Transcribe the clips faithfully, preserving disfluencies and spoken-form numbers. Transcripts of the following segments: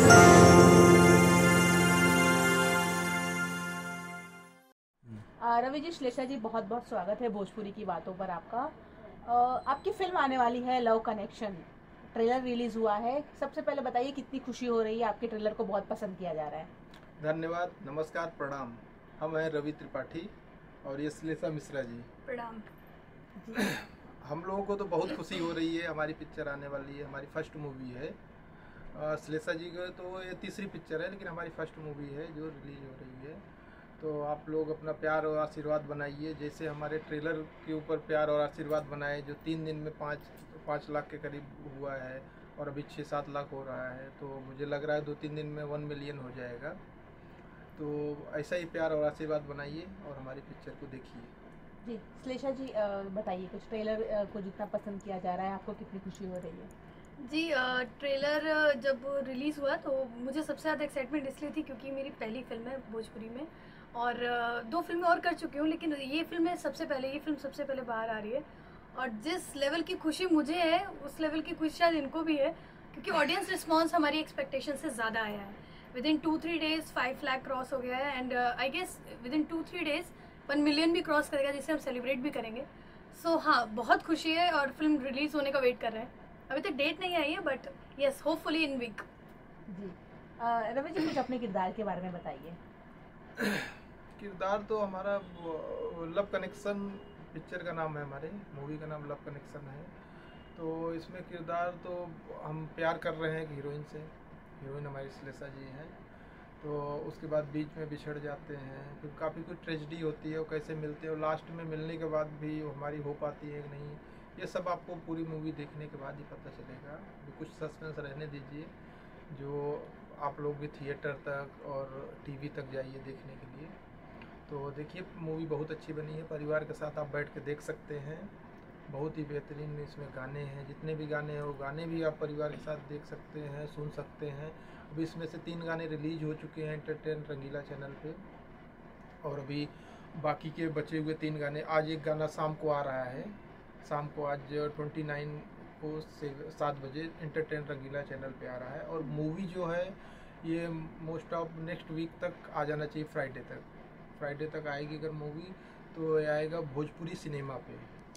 रवि जी, श्लेषा जी, बहुत बहुत स्वागत है भोजपुरी की बातों पर आपका। आ, आपकी फिल्म आने वाली है लव कनेक्शन, ट्रेलर रिलीज हुआ है। सबसे पहले बताइए कितनी खुशी हो रही है, आपके ट्रेलर को बहुत पसंद किया जा रहा है। धन्यवाद, नमस्कार, प्रणाम। हम हैं रवि त्रिपाठी और ये श्लेषा मिश्रा जी। प्रणाम। हम लोगों को तो बहुत खुशी हो रही है, हमारी पिक्चर आने वाली है, हमारी फर्स्ट मूवी है। श्लेषा जी का तो ये तीसरी पिक्चर है, लेकिन हमारी फर्स्ट मूवी है जो रिलीज हो रही है। तो आप लोग अपना प्यार और आशीर्वाद बनाइए, जैसे हमारे ट्रेलर के ऊपर प्यार और आशीर्वाद बनाए, जो तीन दिन में पाँच पाँच लाख के करीब हुआ है और अभी छः सात लाख हो रहा है। तो मुझे लग रहा है दो तीन दिन में वन मिलियन हो जाएगा। तो ऐसा ही प्यार और आशीर्वाद बनाइए और हमारी पिक्चर को देखिए। जी श्लेषा जी, बताइए कुछ, ट्रेलर को जितना पसंद किया जा रहा है, आपको कितनी खुशी हो रही है? जी, ट्रेलर जब रिलीज़ हुआ तो मुझे सबसे ज़्यादा एक्साइटमेंट इसलिए थी क्योंकि मेरी पहली फिल्म है भोजपुरी में, और दो फिल्में और कर चुकी हूँ, लेकिन ये फिल्म है सबसे पहले ये फिल्म सबसे पहले बाहर आ रही है। और जिस लेवल की खुशी मुझे है उस लेवल की खुशी शायद इनको भी है, क्योंकि ऑडियंस रिस्पांस हमारी एक्सपेक्टेशन से ज़्यादा आया है। Within two three days five lakh cross हो गया है, and I guess within two three days one million भी क्रॉस करेगा, जिसे हम सेलिब्रेट भी करेंगे। सो so, हाँ, बहुत खुशी है और फिल्म रिलीज़ होने का वेट कर रहे हैं। अभी तक डेट नहीं आई है, but yes, hopefully in week. जी रवि जी, कुछ अपने किरदार के बारे में बताइए। किरदार तो हमारा लव कनेक्शन पिक्चर का नाम है, हमारे मूवी का नाम लव कनेक्शन है। तो इसमें किरदार तो हम प्यार कर रहे हैं हीरोइन से, हीरोइन हमारी श्लेषा जी हैं। तो उसके बाद बीच में बिछड़ जाते हैं, फिर काफ़ी कुछ ट्रेजेडी होती है, वो कैसे मिलते हैं और लास्ट में मिलने के बाद भी हमारी हो पाती है कि नहीं, ये सब आपको पूरी मूवी देखने के बाद ही पता चलेगा। कुछ सस्पेंस रहने दीजिए, जो आप लोग भी थिएटर तक और टीवी तक जाइए देखने के लिए। तो देखिए, मूवी बहुत अच्छी बनी है, परिवार के साथ आप बैठ के देख सकते हैं। बहुत ही बेहतरीन इसमें गाने हैं, जितने भी गाने हैं वो गाने भी आप परिवार के साथ देख सकते हैं, सुन सकते हैं। अभी इसमें से तीन गाने रिलीज हो चुके हैं एंटरटेन रंगीला चैनल पे, और अभी बाकी के बचे हुए तीन गाने, आज एक गाना शाम को आ रहा है, शाम को आज ट्वेंटी नाइन को से सात बजे एंटरटेन रंगीला चैनल पे आ रहा है। और मूवी जो है ये मोस्ट ऑफ नेक्स्ट वीक तक आ जाना चाहिए, फ्राइडे तक फ्राइडे तक आएगी अगर मूवी, तो आएगा भोजपुरी सिनेमा पे।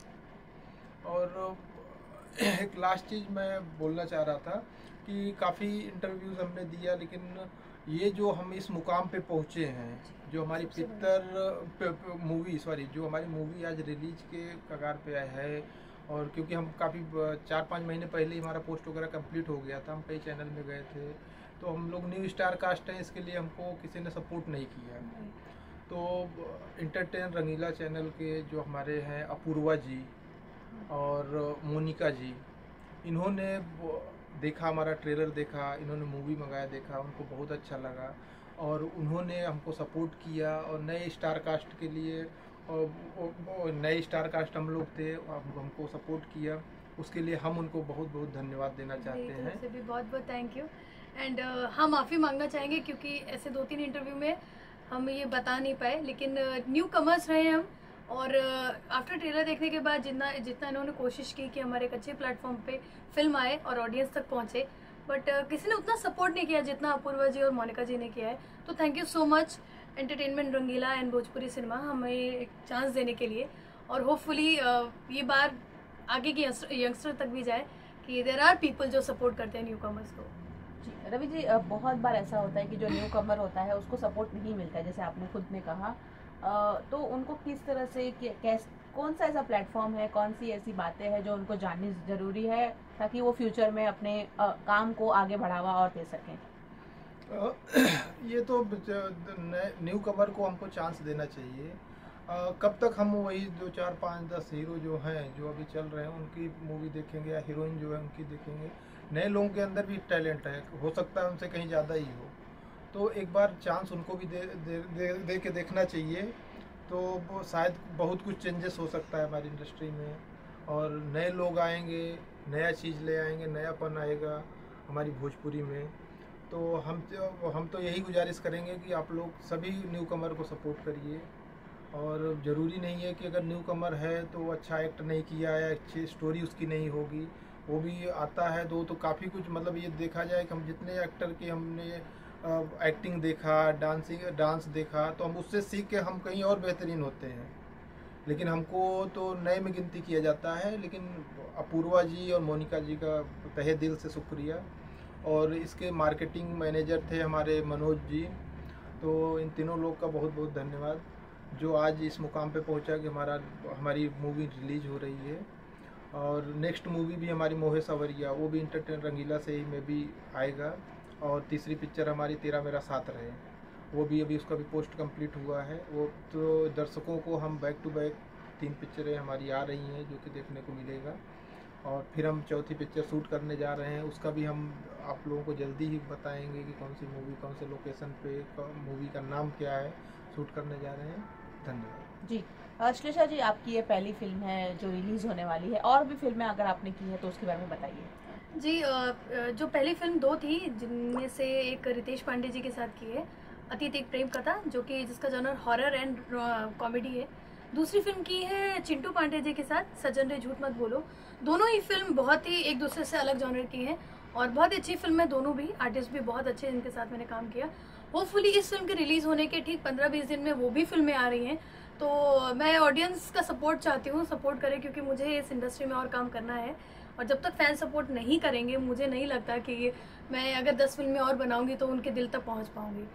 और एक लास्ट चीज़ मैं बोलना चाह रहा था कि काफ़ी इंटरव्यूज़ हमने दिया, लेकिन ये जो हम इस मुकाम पे पहुँचे हैं, जो हमारी पिक्चर मूवी सॉरी जो हमारी मूवी आज रिलीज के कगार पे आया है, और क्योंकि हम काफ़ी चार पाँच महीने पहले ही हमारा पोस्ट वगैरह कंप्लीट हो गया था, हम कई चैनल में गए थे, तो हम लोग न्यू स्टार कास्ट हैं, इसके लिए हमको किसी ने सपोर्ट नहीं किया। तो एंटरटेन रंगीला चैनल के जो हमारे हैं अपूर्वा जी और मोनिका जी, इन्होंने देखा, हमारा ट्रेलर देखा, इन्होंने मूवी मंगाया, देखा, उनको बहुत अच्छा लगा और उन्होंने हमको सपोर्ट किया। और नए स्टार कास्ट के लिए, और नए स्टार कास्ट हम लोग थे, हमको सपोर्ट किया, उसके लिए हम उनको बहुत बहुत धन्यवाद देना चाहते हैं। भी बहुत बहुत थैंक यू। एंड हम माफ़ी मांगना चाहेंगे क्योंकि ऐसे दो तीन इंटरव्यू में हम ये बता नहीं पाए, लेकिन न्यू कमर्स रहे हम, और आफ्टर ट्रेलर देखने के बाद जितना जितना इन्होंने कोशिश की कि हमारे एक अच्छे प्लेटफॉर्म पे फिल्म आए और ऑडियंस तक पहुंचे, बट किसी ने उतना सपोर्ट नहीं किया जितना अपूर्वा जी और मोनिका जी ने किया है। तो thank you so much entertainment Rangeela and Bhojpuri cinema हमें एक चांस देने के लिए, और होपफुली ये बार आगे की यंगस्टर तक भी जाए कि देयर आर पीपल जो सपोर्ट करते हैं न्यू कमर्स को। जी रवि जी, बहुत बार ऐसा होता है कि जो न्यू कमर होता है उसको सपोर्ट नहीं मिलता है, जैसे आपने खुद ने कहा, तो उनको किस तरह से, कैस कौन सा ऐसा प्लेटफॉर्म है, कौन सी ऐसी बातें हैं जो उनको जाननी ज़रूरी है ताकि वो फ्यूचर में अपने आ, काम को आगे बढ़ावा और दे सकें? ये तो न्यू कमर को हमको चांस देना चाहिए। आ, कब तक हम वही दो चार पाँच दस हीरो जो हैं, जो अभी चल रहे हैं, उनकी मूवी देखेंगे, या हीरोइन जो है उनकी देखेंगे? नए लोगों के अंदर भी टैलेंट है, हो सकता है उनसे कहीं ज़्यादा ही हो, तो एक बार चांस उनको भी दे दे, दे, दे के देखना चाहिए। तो वो शायद बहुत कुछ चेंजेस हो सकता है हमारी इंडस्ट्री में, और नए लोग आएंगे, नया चीज़ ले आएंगे, नयापन आएगा हमारी भोजपुरी में। तो हम हम तो यही गुजारिश करेंगे कि आप लोग सभी न्यू कमर को सपोर्ट करिए, और ज़रूरी नहीं है कि अगर न्यू कमर है तो अच्छा एक्ट नहीं किया या अच्छी स्टोरी उसकी नहीं होगी, वो भी आता है दो, तो काफ़ी कुछ मतलब ये देखा जाए कि हम जितने एक्टर की हमने एक्टिंग देखा, डांसिंग डांस देखा, तो हम उससे सीख के हम कहीं और बेहतरीन होते हैं। लेकिन हमको तो नए में गिनती किया जाता है, लेकिन अपूर्वा जी और मोनिका जी का तहे दिल से शुक्रिया। और इसके मार्केटिंग मैनेजर थे हमारे मनोज जी, तो इन तीनों लोग का बहुत बहुत धन्यवाद जो आज इस मुकाम पे पहुंचा कि हमारा हमारी मूवी रिलीज हो रही है। और नेक्स्ट मूवी भी हमारी मोहे सवरिया, वो भी इंटरटेन रंगीला से ही में भी आएगा। और तीसरी पिक्चर हमारी तेरा मेरा साथ रहे, वो भी अभी उसका भी पोस्ट कंप्लीट हुआ है। वो तो दर्शकों को हम बैक टू बैक तीन पिक्चरें हमारी आ रही हैं जो कि देखने को मिलेगा। और फिर हम चौथी पिक्चर शूट करने जा रहे हैं, उसका भी हम आप लोगों को जल्दी ही बताएंगे कि कौन सी मूवी, कौन से लोकेशन पे, मूवी का नाम क्या है, शूट करने जा रहे हैं। धन्यवाद जी। श्लेषा जी, आपकी ये पहली फिल्म है जो रिलीज होने वाली है, और भी फिल्में अगर आपने की है तो उसके बारे में बताइए। जी, जो पहली फिल्म दो थी, जिनमें से एक रितेश पांडे जी के साथ की है, अतीत एक प्रेम कथा, जो कि जिसका जॉनर हॉरर एंड कॉमेडी है। दूसरी फिल्म की है चिंटू पांडे जी के साथ, सजन रे झूठ मत बोलो। दोनों ही फिल्म बहुत ही एक दूसरे से अलग जॉनर की हैं और बहुत अच्छी फिल्म है दोनों भी। आर्टिस्ट भी बहुत अच्छे जिनके साथ मैंने काम किया। होपफुली इस फिल्म के रिलीज होने के ठीक पंद्रह बीस दिन में वो भी फिल्में आ रही हैं। तो मैं ऑडियंस का सपोर्ट चाहती हूँ, सपोर्ट करें, क्योंकि मुझे इस इंडस्ट्री में और काम करना है। और जब तक फैन सपोर्ट नहीं करेंगे, मुझे नहीं लगता कि मैं अगर दस फिल्में और बनाऊंगी तो उनके दिल तक पहुँच पाऊंगी।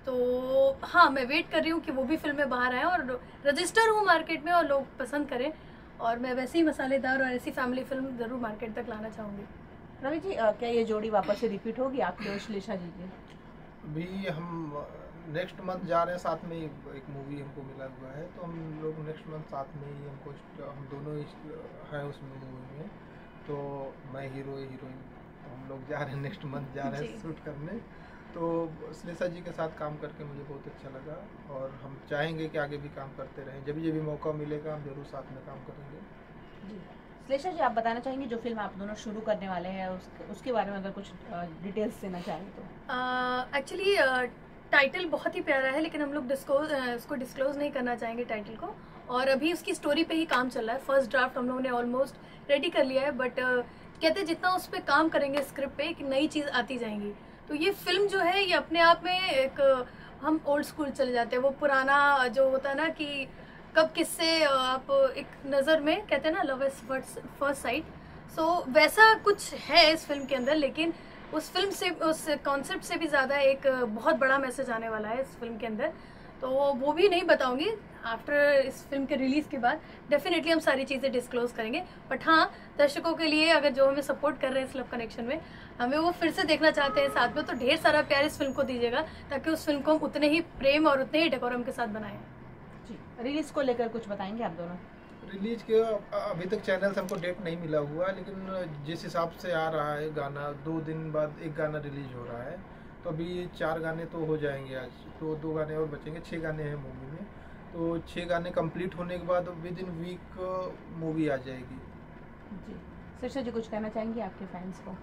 तो हाँ, मैं वेट कर रही हूँ कि वो भी फिल्में बाहर आएँ और रजिस्टर हूँ मार्केट में और लोग पसंद करें। और मैं वैसे ही मसालेदार और ऐसी फैमिली फिल्म ज़रूर मार्केट तक लाना चाहूँगी। रवि जी, क्या ये जोड़ी वापस से रिपीट होगी आपकी और श्लेषा जी की? भी हम नेक्स्ट मंथ जा रहे हैं, साथ में एक मूवी हमको मिला हुआ है, तो हम लोग नेक्स्ट मंथ साथ में ही हमको हम दोनों हैं उस मूवी में। तो मैं हीरो हीरोइन हम लोग जा रहे हैं, नेक्स्ट मंथ जा रहे हैं शूट करने। तो श्लेषा जी के साथ काम करके मुझे बहुत अच्छा लगा और हम चाहेंगे कि आगे भी काम करते रहें। जब जब भी मौका मिलेगा हम जरूर साथ में काम करेंगे। जी। श्लेषा जी, आप बताना चाहेंगे जो फिल्म आप दोनों शुरू करने वाले हैं उस, उसके बारे में अगर कुछ डिटेल्स देना चाहें तो? एक्चुअली टाइटल बहुत ही प्यारा है, लेकिन हम लोग डिस्क्लोज उसको डिस्क्लोज नहीं करना चाहेंगे टाइटल को। और अभी उसकी स्टोरी पे ही काम चल रहा है। फर्स्ट ड्राफ्ट हम लोगों ने ऑलमोस्ट रेडी कर लिया है, बट कहते हैं जितना उस पर काम करेंगे स्क्रिप्ट पे, एक नई चीज़ आती जाएंगी। तो ये फिल्म जो है ये अपने आप में एक, हम ओल्ड स्कूल चले जाते हैं। वो पुराना जो होता है ना कि कब किससे आप एक नज़र में कहते हैं ना, love at first sight, so वैसा कुछ है इस फिल्म के अंदर। लेकिन उस फिल्म से, उस कॉन्सेप्ट से भी ज़्यादा एक बहुत बड़ा मैसेज आने वाला है इस फिल्म के अंदर। तो वो भी नहीं बताऊंगी, आफ्टर इस फिल्म के रिलीज़ के बाद डेफिनेटली हम सारी चीज़ें डिस्क्लोज करेंगे। बट हाँ, दर्शकों के लिए अगर जो हमें सपोर्ट कर रहे हैं इस लव कनेक्शन में, हमें वो फिर से देखना चाहते हैं साथ में, तो ढेर सारा प्यार इस फिल्म को दीजिएगा, ताकि उस फिल्म को हम उतने ही प्रेम और उतने ही डेकोरम के साथ बनाएं। जी। रिलीज को लेकर कुछ बताएंगे आप दोनों? रिलीज के अभी तक चैनल से हमको डेट नहीं मिला हुआ, लेकिन जिस हिसाब से आ रहा है गाना, दो दिन बाद एक गाना रिलीज हो रहा है, तो अभी चार गाने तो हो जाएंगे आज, तो दो गाने और बचेंगे, छः गाने हैं मूवी में। तो छः गाने कंप्लीट होने के बाद विद इन वीक मूवी आ जाएगी। जी। श्लेषा जी, कुछ कहना चाहेंगी आपके फैंस को?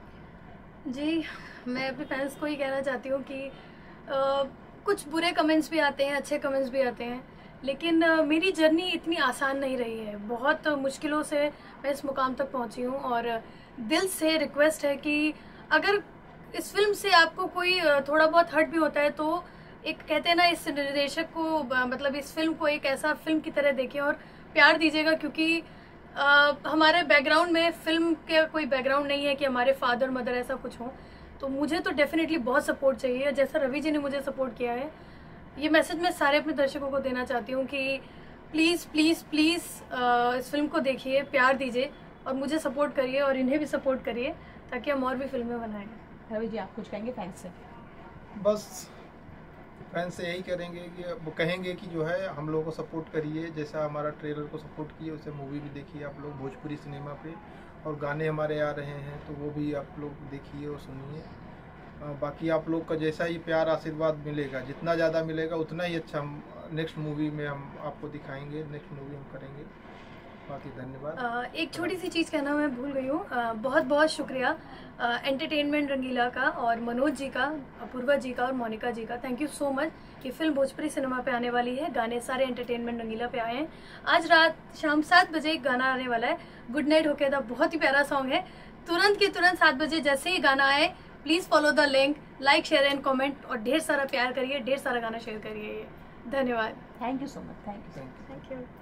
जी, मैं अपने फैंस को ही कहना चाहती हूँ कि आ, कुछ बुरे कमेंट्स भी आते हैं, अच्छे कमेंट्स भी आते हैं, लेकिन आ, मेरी जर्नी इतनी आसान नहीं रही है। बहुत मुश्किलों से मैं इस मुकाम तक पहुँची हूँ और दिल से रिक्वेस्ट है कि अगर इस फिल्म से आपको कोई थोड़ा बहुत हर्ट भी होता है, तो एक कहते हैं ना, इस निर्देशक को, मतलब इस फिल्म को एक ऐसा फिल्म की तरह देखें और प्यार दीजिएगा। क्योंकि आ, हमारे बैकग्राउंड में फिल्म के कोई बैकग्राउंड नहीं है कि हमारे फादर मदर ऐसा कुछ हो। तो मुझे तो डेफिनेटली बहुत सपोर्ट चाहिए, जैसा रवि जी ने मुझे सपोर्ट किया है। ये मैसेज मैं सारे अपने दर्शकों को देना चाहती हूँ कि प्लीज़ प्लीज़ प्लीज़ इस फिल्म को देखिए, प्यार दीजिए और मुझे सपोर्ट करिए और इन्हें भी सपोर्ट करिए, ताकि हम और भी फिल्में बनाएं। रवि जी, आप कुछ कहेंगे फैंस से? बस फैंस से यही करेंगे कि वो कहेंगे कि जो है हम लोगों को सपोर्ट करिए, जैसा हमारा ट्रेलर को सपोर्ट किए वैसे मूवी भी देखिए आप लोग भोजपुरी सिनेमा पे, और गाने हमारे आ रहे हैं तो वो भी आप लोग देखिए और सुनिए। बाकी आप लोग का जैसा ही प्यार आशीर्वाद मिलेगा, जितना ज़्यादा मिलेगा उतना ही अच्छा हम नेक्स्ट मूवी में हम आपको दिखाएंगे, नेक्स्ट मूवी हम करेंगे। बाकी धन्यवाद। एक छोटी सी चीज़ कहना मैं भूल गई हूँ, बहुत बहुत शुक्रिया एंटरटेनमेंट रंगीला का और मनोज जी का, अपूर्वा जी का और मोनिका जी का। Thank you so much. ये फिल्म भोजपुरी सिनेमा पे आने वाली है, गाने सारे एंटरटेनमेंट रंगीला पे आए हैं। आज रात शाम सात बजे एक गाना आने वाला है, गुड नाइट होके दा, बहुत ही प्यारा सॉन्ग है। तुरंत के तुरंत सात बजे जैसे ही गाना आए please follow the link, like share and comment, और ढेर सारा प्यार करिए, ढेर सारा गाना शेयर करिए। धन्यवाद। Thank you so much. Thank you. Thank you.